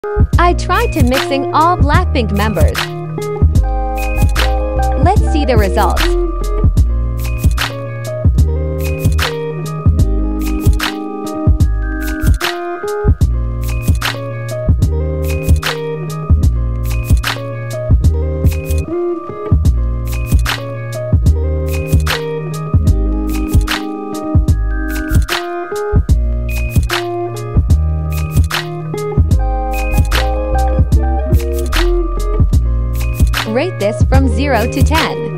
I tried to mixing all BLACKPINK members. Let's see the results. Rate this from 0 to 10.